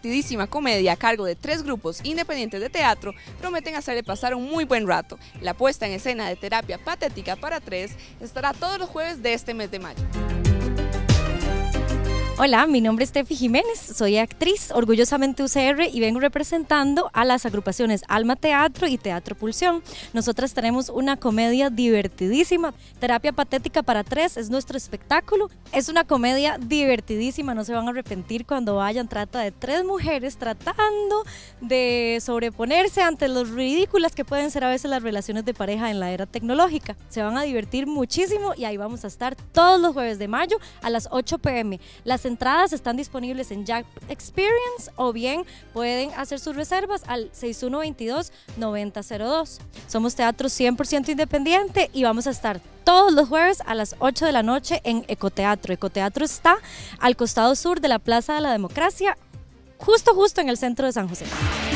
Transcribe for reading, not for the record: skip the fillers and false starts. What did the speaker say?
divertidísima comedia a cargo de 3 grupos independientes de teatro prometen hacerle pasar un muy buen rato. La puesta en escena de Terapia Patética para 3 estará todos los jueves de este mes de mayo. Hola, mi nombre es Tefi Jiménez, soy actriz, orgullosamente UCR, y vengo representando a las agrupaciones Alma Teatro y Teatro Pulsión. Nosotras tenemos una comedia divertidísima. Terapia Patética para 3 es nuestro espectáculo. Es una comedia divertidísima, no se van a arrepentir cuando vayan. Trata de 3 mujeres tratando de sobreponerse ante los ridículas que pueden ser a veces las relaciones de pareja en la era tecnológica. Se van a divertir muchísimo y ahí vamos a estar todos los jueves de mayo a las 8 p.m. Las entradas están disponibles en Jack Experience o bien pueden hacer sus reservas al 6122-9002. Somos teatro 100% independiente y vamos a estar todos los jueves a las 8 de la noche en Ecoteatro. Ecoteatro está al costado sur de la Plaza de la Democracia, justo en el centro de San José.